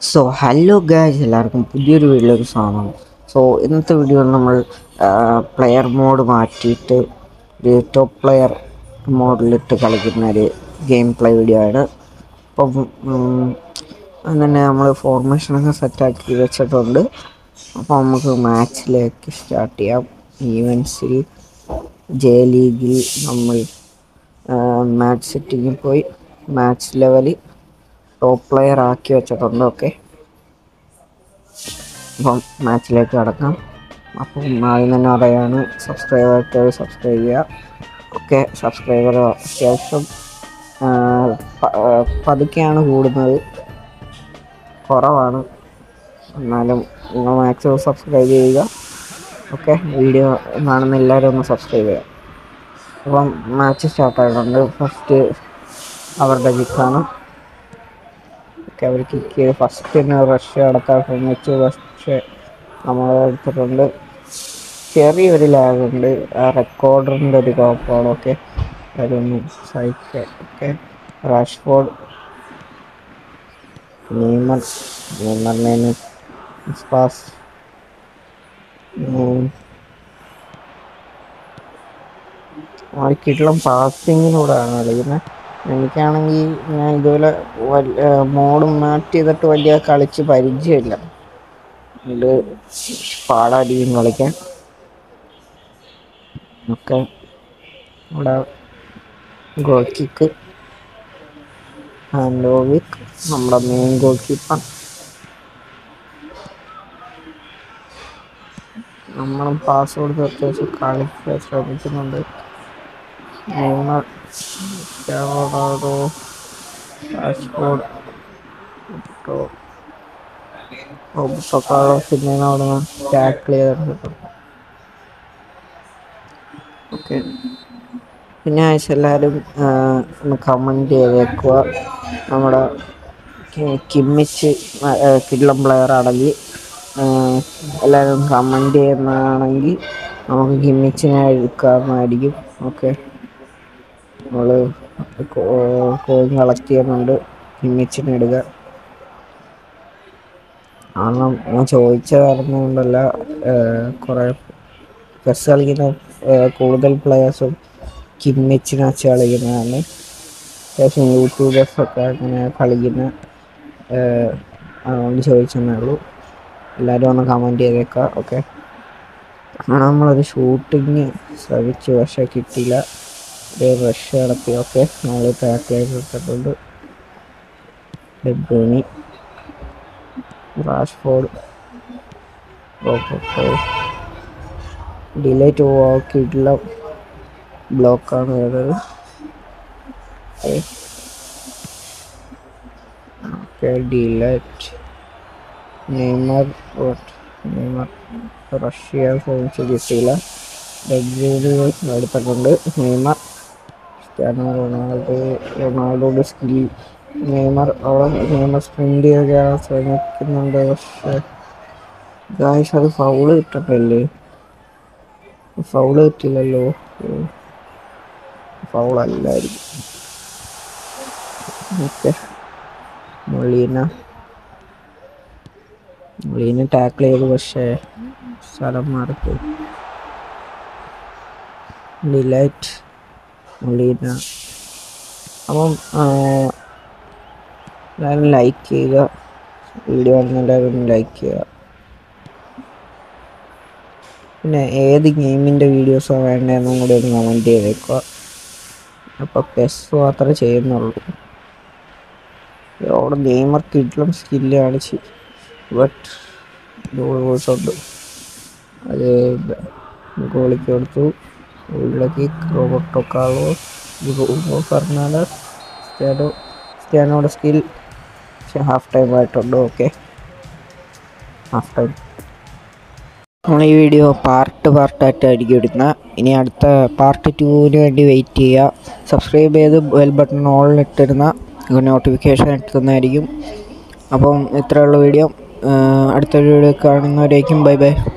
So hello guys, എല്ലാവർക്കും പുതിയൊരു വീഡിയോയിലേക്ക് സ്വാഗതം. സോ ഇന്നത്തെ വീഡിയോയിൽ നമ്മൾ പ്ലെയർ മോഡ് മാറ്റിയിട്ട് ഒരു ടോപ്പ് പ്ലെയർ മോഡിലിട്ട് കളിക്കുന്ന ഒരു ഗെയിം പ്ലേ വീഡിയോ ആണ്. അപ്പം അങ്ങനെ നമ്മൾ ഫോർമേഷനൊക്കെ സെറ്റാക്കി വെച്ചിട്ടുണ്ട്. അപ്പോൾ നമുക്ക് മാച്ചിലേക്ക് സ്റ്റാർട്ട് ചെയ്യാം. ഈവൻസിൽ ജെ ലീഗിൽ നമ്മൾ മാച്ച് സെറ്റിങ്ങിൽ പോയി മാച്ച് ലെവൽ ടോപ്പ് പ്ലെയർ ആക്കി വെച്ചിട്ടുണ്ട്. ഓക്കെ, അപ്പം മാച്ചിലേക്ക് കടക്കാം. അപ്പം ആദ്യം തന്നെ അറിയാണ്, സബ്സ്ക്രൈബ് ചെയ്യുക. ഓക്കെ, സബ്സ്ക്രൈബർ അത്യാവശ്യം പതുക്കെയാണ് കൂടുന്നത്, കുറവാണ്. എന്നാലും നിങ്ങൾ മാക്സിമം സബ്സ്ക്രൈബ് ചെയ്യുക. ഓക്കെ, വീഡിയോ കാണുന്ന എല്ലാവരും ഒന്ന് സബ്സ്ക്രൈബ് ചെയ്യുക. അപ്പം മാച്ച് സ്റ്റാർട്ടായിട്ടുണ്ട്. ഫസ്റ്റ് അവരുടെ കിക്കാണ്. ഒക്കെ അവർ കിക്ക് ചെയ്ത് ഫസ്റ്റ് തന്നെ റഷ് അടക്കാൻ ശ്രമിച്ചു. പക്ഷേ നമ്മൾ എടുത്തിട്ടുണ്ട്. ചെറിയൊരു ലാഗുണ്ട്, ആ റെക്കോർഡറിൻ്റെ ഒരു കുഴപ്പമാണ്. ഓക്കെ, അതൊന്ന് സഹിക്കുക. ഓക്കെ, റാഷ്ഫോർഡ്, നെയ്മറിനെ പാസ്, കിട്ടുള്ള പാസിങ്ങിലൂടെയാണ് കളിക്കുന്നത്. എനിക്കാണെങ്കിൽ ഞാൻ ഇതുപോലെ മോഡും മാറ്റ് ചെയ്തിട്ട് വലിയ കളിച്ച് പരിചയമില്ല. ഇത് പാടായിരിക്കും കളിക്കാൻ. ഒക്കെ ഇവിടെ ഗോൾ കിക്ക്, ലോവിക് നമ്മുടെ മെയിൻ ഗോൾ കീപ്പർ. നമ്മളും പാസ് കൊടുത്ത് അത്യാവശ്യം കളിക്കാൻ ശ്രമിക്കുന്നുണ്ട്. പിന്നെ അവിടെ ടാക്കിൾ ചെയ്തിട്ടുണ്ട്. ഓക്കെ, പിന്നെ ആഴ്ച എല്ലാവരും ഒന്ന് കമൻറ്റ് ചെയ്തേക്കുക. നമ്മുടെ കിമ്മിച്ച് കിഡ്ലം പ്ലെയർ ആണെങ്കിൽ എല്ലാവരും കമൻറ്റ് ചെയ്യുന്നതാണെങ്കിൽ നമുക്ക് കിമ്മിച്ചിനെ എടുക്കാവുന്നതായിരിക്കും. ഓക്കെ, നമ്മൾ കോയിൻ കളക്ട് ചെയ്യുന്നുണ്ട്. കിമ്മിച്ചിനെ എടുക്കുക. കാരണം ഞാൻ ചോദിച്ച പറഞ്ഞുകൊണ്ടല്ല, കുറേ ചെസ് കളിക്കുന്ന കൂടുതൽ പ്ലെയേഴ്സും കിമ്മിച്ചിനെ വെച്ച് കളിക്കുന്നതാണ്. അത്യാവശ്യം യൂട്യൂബേഴ്സൊക്കെ അങ്ങനെ കളിക്കുന്ന, അതുകൊണ്ട് ചോദിച്ചെന്നേ ഉള്ളൂ. എല്ലാവരും ഒന്ന് കമൻറ്റ് ചെയ്തേക്കുക. ഓക്കെ, നമ്മളൊരു ഷൂട്ടിങ് ശ്രമിച്ചു, പക്ഷേ കിട്ടിയില്ല. ഒരു റഷ് നടത്തി. ഓക്കെ, നമ്മൾ ടാക്കിലേക്ക് എടുത്തിട്ടുണ്ട്. ഡെബ്രൂണി, റാഷ്ഫോർഡ്, ഡിലേറ്റ് ആക്കിയിട്ടുള്ള ബ്ലോക്കാണ് വരുന്നത്. Okay, delete. നെയ്മർ റഷ്യ ശ്രമിച്ച് കിട്ടിയില്ല. ഡെബ്രൂണി എടുത്തിട്ടുണ്ട്. നെയ്മർ, റൊണാൾഡോയുടെ സ്കിൽ. നെയ്മർ സ്പ്രിന്റ് ചെയ്യാൻ ശ്രമിക്കുന്നുണ്ട്. പക്ഷേ ഗായ്സ്, അത് ഫൗള് കിട്ടണ്ടല്ലേ? ഫൗള് കിട്ടില്ലല്ലോ. ഫൗളല്ലായിരിക്കും. ഓക്കെ, മൊളീന ടാക്കിൾ ചെയ്തു, പക്ഷേ സ്ഥലം മാറിപ്പോയി. De Ligt, Molina. അപ്പം എല്ലാവരും ലൈക്ക് ചെയ്യുക. വീഡിയോ കാണുന്ന എല്ലാവരും ലൈക്ക് ചെയ്യുക. പിന്നെ ഏത് ഗെയിമിൻ്റെ വീഡിയോസാണ് വേണ്ടതെന്നും കൂടി ഒന്ന് കമൻറ്റ് ചെയ്തേക്കുക. അപ്പോൾ പെസ് മാത്രമേ ചെയ്യുന്നുള്ളൂ. അവിടെ ഗെയിമർ കിഡ്ലും സ്കില്ല് കാണിച്ച്, ബട്ട് ഉണ്ട്. അത് ഗോളിക്ക് കൊടുത്തു. ഉള്ളിലേക്ക് റോബർട്ടോ കാർലോസ്, ബ്രൂണോ ഫെർണാണ്ടസ്, സ്റ്റാനോയുടെ സ്കിൽ. ഹാഫ് ടൈം ആയിട്ടുണ്ട്. Okay, half time. നമ്മൾ ഈ വീഡിയോ പാർട്ടായിട്ടായിരിക്കും ഇടുന്നത്. ഇനി അടുത്ത പാർട്ട് 2-ന് വേണ്ടി വെയിറ്റ് ചെയ്യുക. സബ്സ്ക്രൈബ് ചെയ്ത് ബെൽ ബട്ടൺ ഓളിലിട്ടിരുന്ന നോട്ടിഫിക്കേഷൻ എത്തുന്നതായിരിക്കും. അപ്പം ഇത്രയുള്ള വീഡിയോ. അടുത്തൊരു വീഡിയോ കാണുന്നവരേക്കും ബൈ ബൈ.